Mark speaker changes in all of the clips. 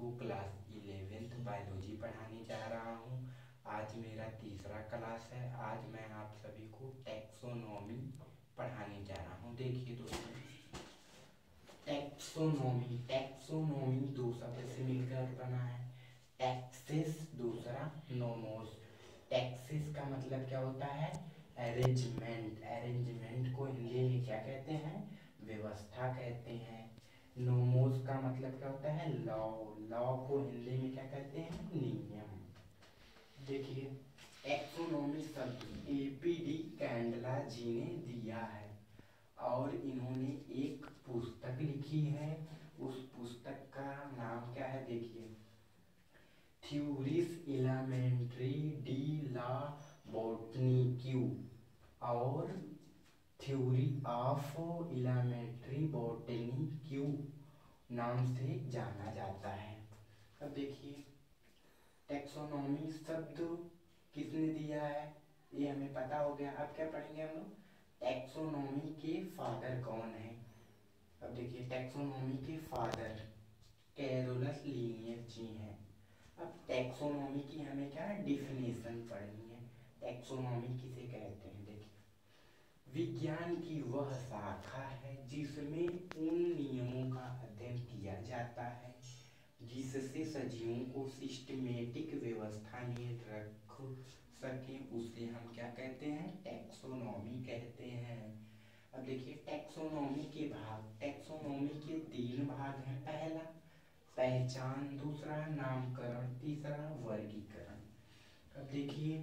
Speaker 1: Class 11th biology पढ़ाने जा रहा हूँ। आज मेरा तीसरा क्लास है। आज मैं आप सभी को टैक्सोनॉमी पढ़ाने जा रहा हूँ। देखिए दोस्तों, टैक्सोनॉमी टैक्सोनॉमी दो शब्द से मिलकर बना है। टैक्सिस दूसरा नोमोस। टैक्सिस का मतलब क्या होता है? अरेंजमेंट। अरेंजमेंट को हिंदी में क्या कहते हैं? व्यवस्था कहते हैं। नोमोस का मतलब क्या होता है? लॉ। लॉ को हिंदी में क्या कहते हैं? नियम। देखिए, टैक्सोनॉमी शब्द एपीडी कैंडला जी ने दिया है और इन्होंने एक पुस्तक लिखी है। उस पुस्तक का नाम क्या है? देखिए, थ्योरीज एलिमेंट्री डी ला बॉटनिक्यू और थ्योरी ऑफ एलिमेंट्री बॉटनिक्यू नाम से जाना जाता है। अब देखिए, टैक्सोनॉमी शब्द किसने दिया है ये हमें पता हो गया। अब क्या पढ़ेंगे हम लोग? टैक्सोनॉमी के फादर कौन है? अब देखिए, टैक्सोनॉमी के फादर कैरोलस लिनियस जी हैं। अब टैक्सोनॉमी की हमें क्या डिफिनेशन पढ़नी है। टैक्सोनॉमी किसे कहते हैं? देखिए, विज्ञान की वह शाखा है जिसमें उन नियमों का अध्ययन किया जाता है जिससे सजीवों को सिस्टमेटिक व्यवस्था में रख सके। उसे हम क्या कहते हैं? टैक्सोनॉमी कहते हैं। अब देखिए, टैक्सोनॉमी के भाग। टैक्सोनॉमी के 3 भाग हैं। पहला पहचान, दूसरा नामकरण, तीसरा वर्गीकरण। अब देखिए,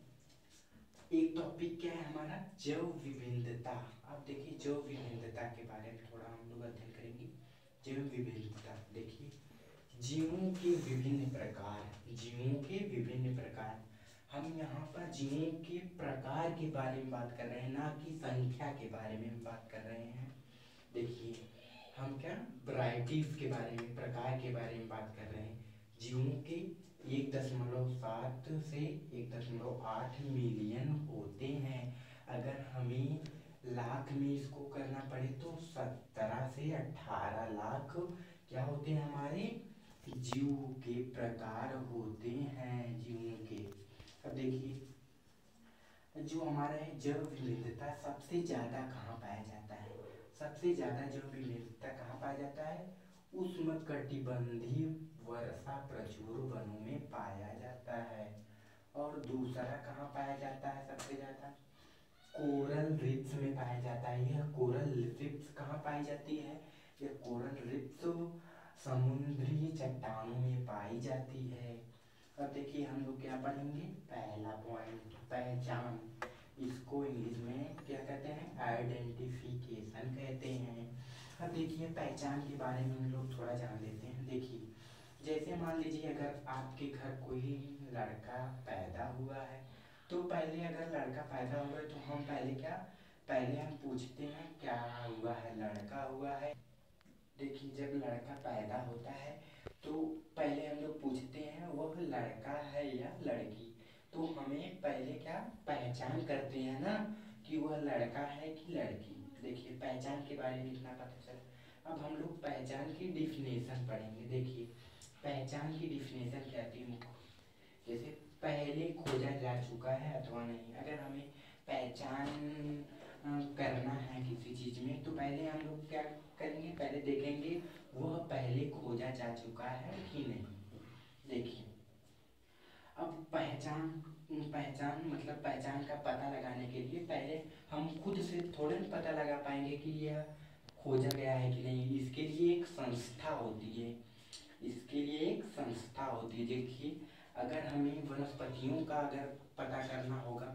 Speaker 1: एक टॉपिक क्या है हमारा? जैव विविधता। अब देखिए, जैव विविधता के बारे में थोड़ा हम लोग अध्ययन करेंगे। जैव विविधता, देखिए, जीवों के विभिन्न प्रकार। जीवों के विभिन्न प्रकार, हम यहाँ पर जीवों के प्रकार के बारे में बात कर रहे हैं, ना कि संख्या के बारे में हम बात कर रहे हैं। देखिए, हम क्या वैरायटीज के बारे में, प्रकार के बारे में बात कर रहे हैं। जीवों के 1.7 से 1.8 मिलियन होते हैं। अगर हमें लाख में इसको करना पड़े तो 17 से 18 लाख क्या होते हैं? हमारे जीव के प्रकार होते हैं, जीवों के। अब देखिए, जो हमारा है जैव विविधता सबसे ज्यादा कहाँ पाया जाता है? सबसे ज्यादा जैव विविधता कहाँ पाया जाता है? उष्णकटिबंधीय वर्षा प्रचुर वनों में पाया जाता है। और दूसरा कहाँ पाया जाता है सबसे ज्यादा? कोरल रीफ्स में पाया जाता है। यह कोरल रीफ्स कहाँ पाई जाती है? यह कोरल रीफ्स समुद्री चट्टानों में पाई जाती है। अब देखिए, हम लोग क्या पढ़ेंगे? पहला पॉइंट पहचान। इसको इंग्लिश में क्या कहते हैं? आइडेंटिफिकेशन कहते हैं। अब देखिए, पहचान के बारे में हम लोग थोड़ा जान लेते हैं। देखिए, जैसे मान लीजिए अगर आपके घर कोई लड़का पैदा हुआ है, तो पहले अगर लड़का पैदा हुआ है तो हम पहले हम पूछते हैं क्या हुआ है? लड़का हुआ है। देखिए, जब लड़का पैदा होता है तो पहले हम लोग पूछते हैं वह लड़का है या लड़की। तो हमें पहले क्या पहचान करते हैं ना कि वह लड़का है कि लड़की। देखिए, पहचान के बारे में इतना पता चला। अब हम लोग पहचान की डिफिनेशन पढ़ेंगे। देखिए, पहचान की डिफिनेशन क्या थी? जैसे पहले खोजा जा चुका है अथवा नहीं। अगर हमें पहचान करना है किसी चीज में तो पहले हम लोग क्या करेंगे? पहले देखेंगे वह पहले खोजा जा चुका है कि नहीं। देखिए, अब पहचान पहचान मतलब पहचान का पता लगाने के लिए पहले हम खुद से थोड़े ना पता लगा पाएंगे कि यह खोजा गया है कि नहीं। इसके लिए एक संस्था होती है। इसके लिए एक संस्था होती है। देखिए, अगर हमें वनस्पतियों का अगर पता करना होगा,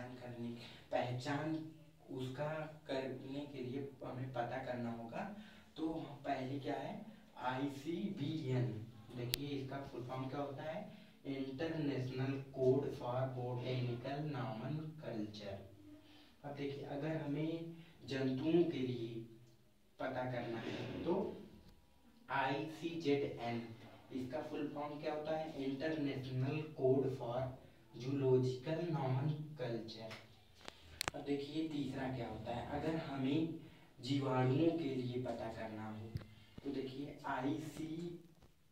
Speaker 1: पहचान उसका करने के लिए हमें पता करना होगा तो पहले क्या है? ICBN। देखिए, इसका फुल फॉर्म क्या होता है? International code for botanical nomenclature. अब देखिए, अगर हमें जंतुओं के लिए पता करना है तो ICZN। इसका फुल फॉर्म क्या होता है? International code for zoological nomenclature. अब देखिए, तीसरा क्या होता है? अगर हमें जीवाणुओं के लिए पता करना हो तो देखिए, ICSR।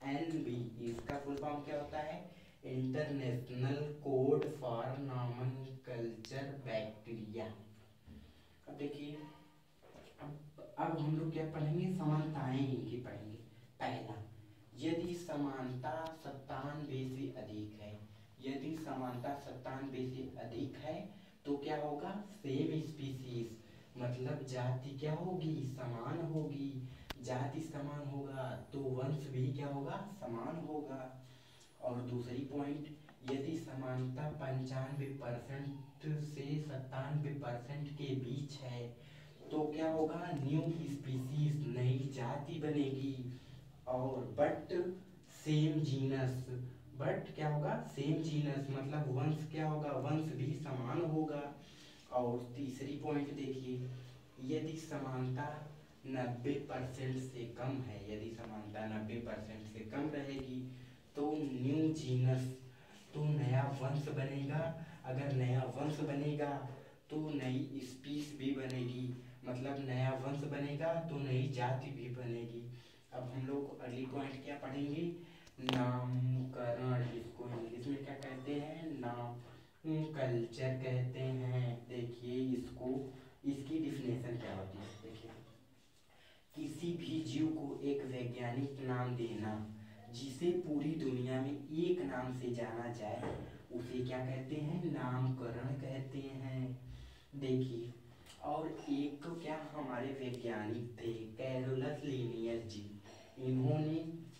Speaker 1: IUCN इसका फुल फॉर्म क्या होता है? International code for nomenclature bacteria. अब देखिए, अब हम लोग क्या पढ़ेंगे? समानताएं इनकी पढ़ेंगे। पहला, यदि समानता 97 से अधिक है, यदि समानता 97 से अधिक है तो क्या होगा? सेम स्पीसीज, मतलब जाति क्या होगी? समान होगी। जाति समान होगा तो वंश भी क्या होगा? समान होगा। और दूसरी पॉइंट, यदि समानता 95% से 97% के बीच है तो क्या होगा? न्यू स्पीसीज, नई जाति बनेगी। और बट सेम जीनस, बट क्या होगा? सेम जीनस, मतलब वंश क्या होगा? वंश भी समान होगा। और तीसरी पॉइंट देखिए, यदि समानता 90% से कम है, यदि समानता 90% से कम रहेगी तो न्यू जीनस, तो नया वंश बनेगा। अगर नया वंश बनेगा तो नई स्पीस भी बनेगी, मतलब नया वंश बनेगा तो नई जाति भी बनेगी। अब हम लोग अगली पॉइंट क्या पढ़ेंगे? नामकरण, इसको इंग्लिश में क्या कहते हैं? नाम कल्चर कहते हैं। देखिए इसको, इसकी डिफिनेशन क्या होती है? देखिए, किसी भी जीव को एक वैज्ञानिक नाम देना जिसे पूरी दुनिया में एक नाम से जाना जाए, उसे क्या कहते हैं? नामकरण कहते हैं। देखिए, और एक क्या हमारे वैज्ञानिक थे, कैरोलस लिनियस जी। इन्होंने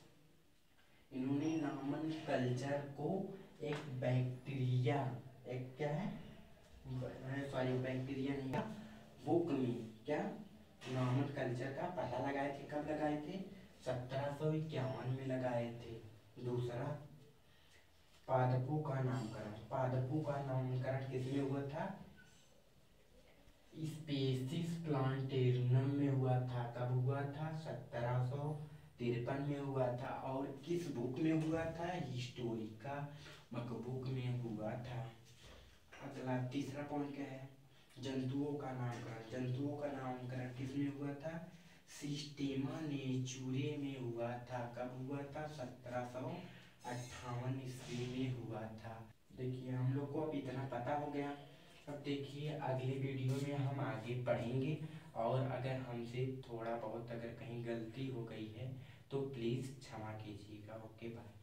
Speaker 1: नामन कल्चर को एक बैक्टीरिया, एक क्या है, सॉरी बैक्टीरिया नहीं, बुक में क्या नामन कल्चर का पता लगाए थे। कब लगाए थे? 1751 में लगाए थे। दूसरा, पादपों का नामकरण, पादपों का नामकरण किसमें हुआ था? स्पेसिस प्लांटेरियम में हुआ था। कब हुआ था? 1753 में हुआ था। और किस बुक में हुआ था? हिस्टोरिका बुक में हुआ था। अगला तीसरा पॉइंट क्या है? जंतुओं का नामकरण, जंतुओं का नामकरण किसमें हुआ था? सिस्टेमा नेचुरे में हुआ था। कब हुआ था? 1758 ईस्वी में हुआ था। देखिए, हम लोग को अब इतना पता हो गया। अब देखिए, अगले वीडियो में हम आगे पढ़ेंगे, और अगर हमसे थोड़ा बहुत अगर कहीं गलती हो गई है तो प्लीज़ क्षमा कीजिएगा। Okay, bye.